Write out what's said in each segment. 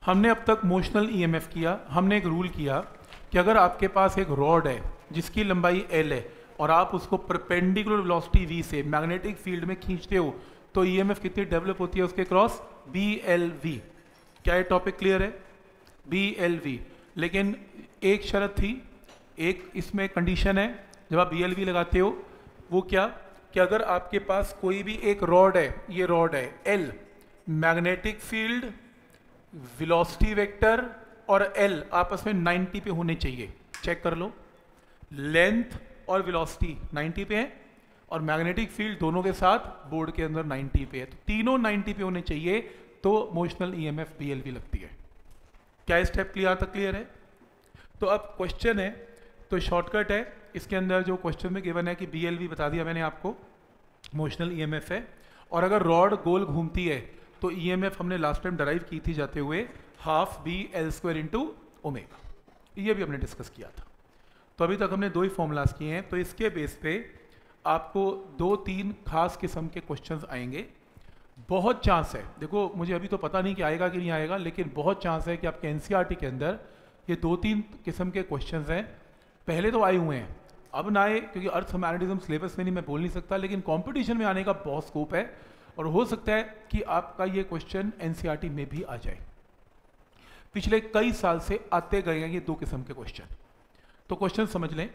हमने अब तक मोशनल ईएमएफ किया। हमने एक रूल किया कि अगर आपके पास एक रॉड है जिसकी लंबाई L है और आप उसको परपेंडिकुलर वेलोसिटी v से मैग्नेटिक फील्ड में खींचते हो तो ईएमएफ कितनी डेवलप होती है उसके क्रॉस BLV। क्या ये टॉपिक क्लियर है? BLV। लेकिन एक शर्त थी, एक इसमें कंडीशन है जब आप BLV लगाते हो, वो क्या कि अगर आपके पास कोई भी एक रॉड है, ये रॉड है L, magnetic field, velocity vector और L आपस में 90 पे होने चाहिए। चेक कर लो, लेंथ और वेलोसिटी 90 पे है और मैग्नेटिक फील्ड दोनों के साथ बोर्ड के अंदर 90 पे है, तो तीनों 90 पे होने चाहिए तो मोशनल ईएमएफ BLV लगती है। क्या स्टेप क्लियर तक क्लियर है? तो अब क्वेश्चन है, तो शॉर्टकट है, इसके अंदर जो क्वेश्चन में गिवन है कि BLV बता दिया मैंने आपको, मोशनल ईएमएफ है। और अगर रॉड गोल घूमती है तो ईएमएफ हमने लास्ट टाइम डराइव की थी जाते हुए हाफ BL² इंटू ओमेगा, ये भी हमने डिस्कस किया था। तो अभी तक हमने दो ही फॉर्मूलाज किए हैं, तो इसके बेस पे आपको 2-3 खास किस्म के क्वेश्चंस आएंगे। बहुत चांस है, देखो मुझे अभी तो पता नहीं कि आएगा कि नहीं आएगा, लेकिन बहुत चांस है कि आपके एनसीईआरटी के अंदर ये 2-3 किस्म के क्वेश्चंस हैं। पहले तो आए हुए हैं, अब ना आए क्योंकि अर्थ मैग्नेटिज्म सिलेबस में नहीं, मैं बोल नहीं सकता, लेकिन कंपटीशन में आने का बहुत स्कोप है और हो सकता है कि आपका ये क्वेश्चन एनसीईआरटी में भी आ जाए। पिछले कई साल से आते गए हैं ये 2 किस्म के क्वेश्चन। तो क्वेश्चन समझ लें,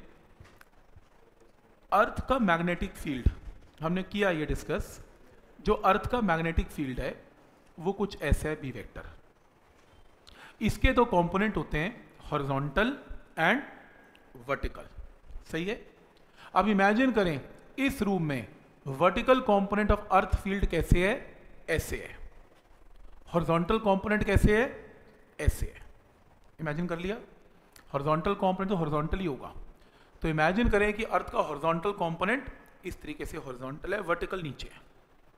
अर्थ का मैग्नेटिक फील्ड हमने किया ये डिस्कस। जो अर्थ का मैग्नेटिक फील्ड है वो कुछ ऐसा है, बी वेक्टर। इसके 2 कंपोनेंट होते हैं, हॉरिजॉन्टल एंड वर्टिकल। सही है? अब इमेजिन करें इस रूम में vertical component of earth field कैसे है? ऐसे है। हॉरिजॉन्टल कंपोनेंट कैसे है? ऐसे है। इमेजिन कर लिया, हॉरिजॉन्टल कंपोनेंट तो हॉरिजॉन्टल ही होगा। तो इमेजिन करें कि अर्थ का हॉरिजॉन्टल कंपोनेंट इस तरीके से हॉरिजॉन्टल है, वर्टिकल नीचे है।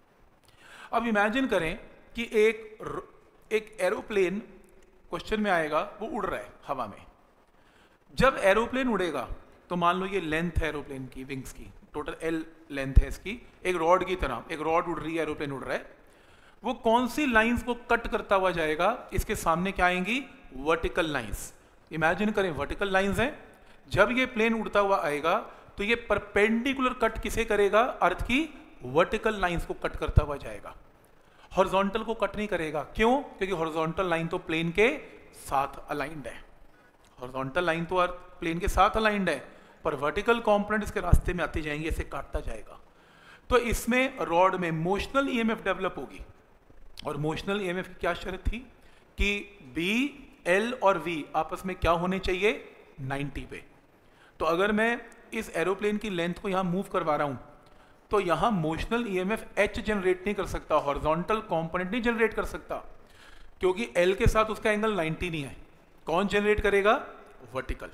अब इमेजिन करें कि एक एरोप्लेन क्वेश्चन में आएगा, वो उड़ रहा है हवा में। जब एरोप्लेन उड़ेगा तो मान लो ये लेंथ है एरोप्लेन की, विंग्स की टोटल L लेंथ है इसकी, एक रॉड की तरह एक रॉड उड़ रही है, एरोप्लेन उड़ रहा है। वो कौन सी लाइंस को कट करता हुआ जाएगा? इसके सामने क्या आएंगी? Vertical lines. इमेजिन करें वर्टिकल लाइंस हैं, जब ये प्लेन उड़ता हुआ आएगा तो ये परपेंडिकुलर कट किसे करेगा? अर्थ की वर्टिकल लाइंस को कट करता हुआ जाएगा, हॉरिजॉन्टल को कट नहीं करेगा। क्यों? क्योंकि हॉरिजॉन्टल लाइन तो प्लेन के साथ अलाइंड है, हॉरिजॉन्टल लाइन तो अर्थ प्लेन के साथ अलाइंड है, पर वर्टिकल कंपोनेंट इसके रास्ते में आते जाएंगे, इसे काटता जाएगा। तो इसमें रॉड में मोशनल ईएमएफ डेवलप होगी। और मोशनल ईएमएफ की क्या शर्त थी कि B, L और V आपस में क्या होने चाहिए? 90 पे। तो अगर मैं इस एरोप्लेन की लेंथ को यहां मूव करवा रहा हूं तो यहां मोशनल ईएमएफ H जनरेट नहीं कर सकता, हॉरिजॉन्टल कंपोनेंट नहीं जनरेट कर सकता, क्योंकि L के साथ उसका एंगल 90 नहीं है। कौन जनरेट करेगा? वर्टिकल।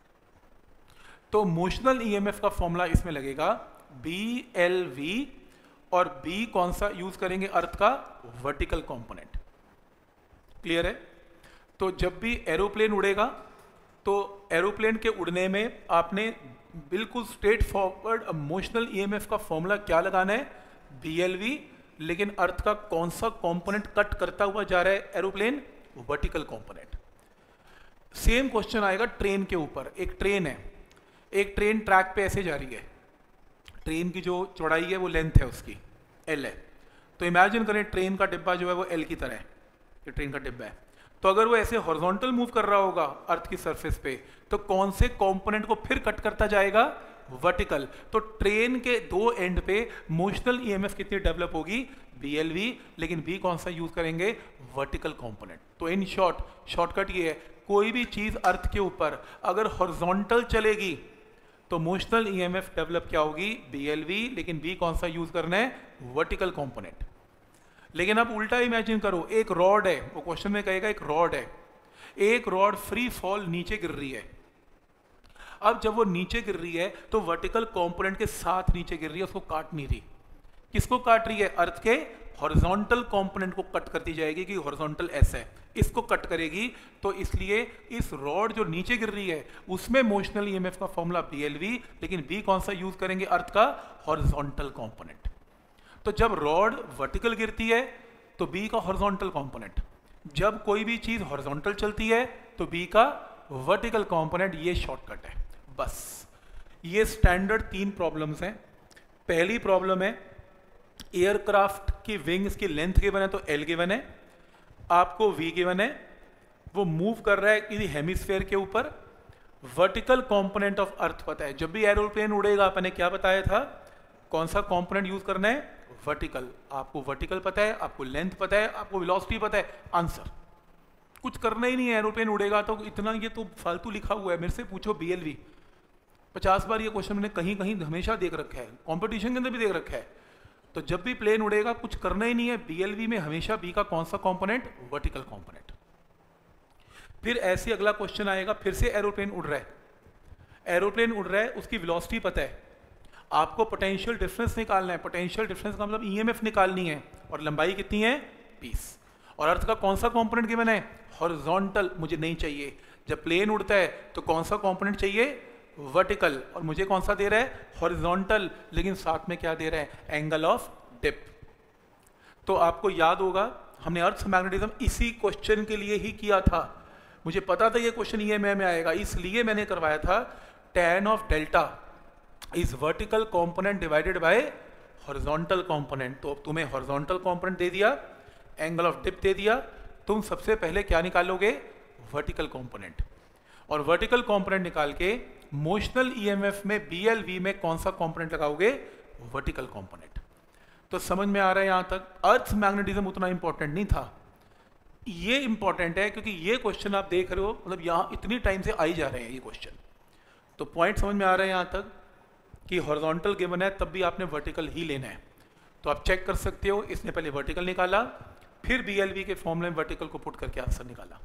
तो मोशनल ईएमएफ का फॉर्मूला इसमें लगेगा BLV, और B कौन सा यूज करेंगे? अर्थ का वर्टिकल कंपोनेंट। क्लियर है? तो जब भी एरोप्लेन उड़ेगा तो एरोप्लेन के उड़ने में आपने बिल्कुल स्ट्रेट फॉरवर्ड मोशनल ईएमएफ का फॉर्मूला क्या लगाना है? BLV। लेकिन अर्थ का कौन सा कंपोनेंट कट करता हुआ जा रहा है aeroplane? Vertical component. Same question आएगा ट्रेन के ऊपर। एक ट्रेन है, एक ट्रेन ट्रैक पे ऐसे जा रही है, ट्रेन की जो चौड़ाई है वो लेंथ है उसकी L है। तो इमेजिन करें ट्रेन का डिब्बा जो है वो L की तरह है, ये ट्रेन का डिब्बा है। तो अगर वो ऐसे हॉरिजॉन्टल मूव कर रहा होगा अर्थ की सरफेस पे तो कौन से कंपोनेंट को फिर कट करता जाएगा? वर्टिकल। तो ट्रेन के 2 एंड पे मोशनल ईएमएफ कितनी डेवलप होगी? BLV। लेकिन B कौन सा यूज करेंगे? Vertical component. तो इन शॉर्टकट ये है, कोई भी चीज अर्थ के ऊपर अगर हॉरिजॉन्टल चलेगी तो मोशनल ईएमएफ डेवलप क्या होगी? BLV। लेकिन B कौन सा यूज करना है? Vertical component. लेकिन अब उल्टा इमेजिन करो, एक रॉड है, वो क्वेश्चन में कहेगा एक रॉड है, एक रॉड फ्री फॉल नीचे गिर रही है। अब जब वो नीचे गिर रही है तो वर्टिकल कंपोनेंट के साथ नीचे गिर रही है, उसको काट नहीं रही। किसको काट रही है? अर्थ के हॉरिजॉन्टल कंपोनेंट को कट करती जाएगी कि हॉरिजॉन्टल ऐसा है, इसको कट करेगी। तो इसलिए इस रॉड जो नीचे गिर रही है उसमें मोशनल ईएमएफ का फॉर्मूला BLV, लेकिन B कौन सा यूज करेंगे? अर्थ का हॉरिजॉन्टल कंपोनेंट। तो जब रॉड वर्टिकल गिरती है तो B का हॉरिजॉन्टल कंपोनेंट, जब कोई भी चीज हॉरिजॉन्टल चलती है तो बी का वर्टिकल कंपोनेंट, ये शॉर्टकट है बस। ये स्टैंडर्ड 3 प्रॉब्लम्स हैं। पहली प्रॉब्लम है एयरक्राफ्ट की विंग्स की लेंथ गिवन है तो एल गिवन है, आपको वी गिवन है, वो मूव कर रहा है किसी हेमिस्फेयर के ऊपर, वर्टिकल कंपोनेंट ऑफ अर्थ पता है। जब भी एरोप्लेन उड़ेगा अपने क्या बताया था, कौन सा कंपोनेंट यूज करना है, वर्टिकल। आपको वर्टिकल पता है, आपको लेंथ पता है, आपको वेलोसिटी पता है, आंसर। कुछ करना ही नहीं है, एरोप्लेन उड़ेगा तो इतना, ये तो फालतू लिखा हुआ है। मेरे से पूछो बीएलवी, 50 बार ये क्वेश्चन मैंने कहीं कहीं हमेशा देख रखा है, कंपटीशन के अंदर भी देख रखा है। तो जब भी प्लेन उड़ेगा कुछ करना ही नहीं है, बीएलवी में हमेशा बी का कौन सा कंपोनेंट, वर्टिकल कंपोनेंट। फिर ऐसे अगला क्वेश्चन आएगा, फिर से एरोप्लेन उड़ रहा है, एरोप्लेन उड़ रहा है, उसकी वेलोसिटी पता है, आपको पोटेंशियल डिफरेंस निकालना है। पोटेंशियल डिफरेंस का मतलब ईएमएफ निकालनी है, और लंबाई कितनी है, 20। और अर्थ का कौन सा कंपोनेंट गिवन है, हॉरिजॉन्टल, मुझे नहीं चाहिए। जब प्लेन उड़ता है तो कौन सा कंपोनेंट चाहिए, वर्टिकल, और मुझे कौन सा दे रहा है, हॉरिजॉन्टल, लेकिन साथ में क्या दे रहा है, एंगल ऑफ डिप। तो आपको याद होगा हमने अर्थ मैग्नेटिज्म इसी क्वेश्चन के लिए ही किया था। मुझे पता था ये क्वेश्चन ईएमए में आएगा, इसलिए मैंने करवाया था tan of delta is vertical component divided by horizontal component. तो अब तुम्हें हॉरिजॉन्टल कंपोनेंट दे दिया, एंगल ऑफ डिप दे दिया, तुम सबसे पहले क्या निकालोगे, वर्टिकल कंपोनेंट। और वर्टिकल कंपोनेंट निकाल के मोशनल ईएमएफ में बीएलवी में कौन सा कंपोनेंट लगाओगे, वर्टिकल कंपोनेंट। तो समझ में आ रहा है यहां तक। अर्थ मैग्नेटिज्म उतना इंपॉर्टेंट नहीं था, ये इंपॉर्टेंट है क्योंकि ये क्वेश्चन आप देख रहे हो, मतलब यहां इतनी टाइम से आई जा रहे हैं ये क्वेश्चन। तो पॉइंट समझ में आ रहा है यहां तक कि हॉरिजॉन्टल गिवन है तब भी आपने वर्टिकल ही लेना है। तो आप चेक कर सकते हो, इसने पहले वर्टिकल निकाला, फिर बीएलवी के फॉर्मूले में वर्टिकल को पुट करके आंसर निकाला।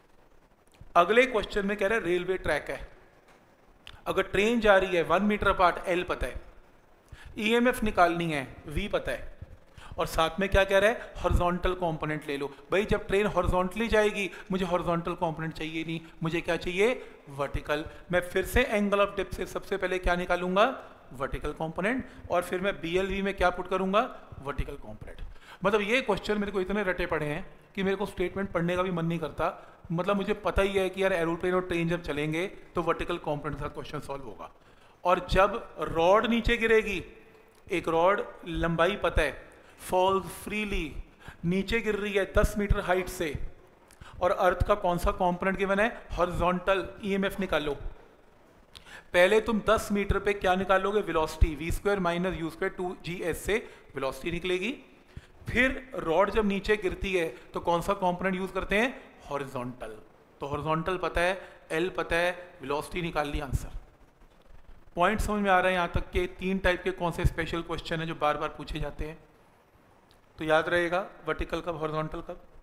अगले क्वेश्चन में कह रहा है रेलवे ट्रैक है, अगर ट्रेन जा रही है 1 मीटर अपार्ट, एल पता है, ईएमएफ निकालनी है, वी पता है, और साथ में क्या कह रहा है, हॉरिजॉन्टल कंपोनेंट ले लो। भाई जब ट्रेन हॉरिजॉन्टली जाएगी मुझे हॉरिजॉन्टल कंपोनेंट चाहिए नहीं, मुझे क्या चाहिए, वर्टिकल। मैं फिर से एंगल ऑफ डिप से सबसे पहले क्या निकालूंगा, वर्टिकल कंपोनेंट, और फिर मैं बीएलवी में क्या पुट करूंगा, वर्टिकल कंपोनेंट। मतलब ये क्वेश्चन मेरे को इतने रटे पड़े हैं कि मेरे को स्टेटमेंट पढ़ने का भी मन नहीं करता। मतलब मुझे पता ही है कि यार एरोप्लेन और ट्रेन जब चलेंगे तो वर्टिकल कंपोनेंट का क्वेश्चन सॉल्व होगा। और जब रॉड नीचे गिरेगी, एक रॉड लंबाई पता है, फॉल फ्रीली, नीचे गिर रही है 10 मीटर हाइट से, और अर्थ का कौन सा कंपोनेंट गिवन है, हॉरिजॉन्टल, ईएमएफ निकालो। पहले तुम 10 मीटर पे क्या निकालोगे, velocity, v square minus u square 2gs से वेलोसिटी निकलेगी। फिर रॉड जब नीचे गिरती है तो कौन सा कंपोनेंट यूज करते हैं, हॉरिजॉन्टल। तो हॉरिजॉन्टल पता है, एल पता है, वेलोसिटी निकाल ली, आंसर। पॉइंट समझ में आ रहा है यहाँ तक के 3 टाइप के कौन से स्पेशल क्वेश्चन है जो बार बार पूछे जाते हैं। तो याद रहेगा वर्टिकल कब, हॉरिजॉन्टल कब।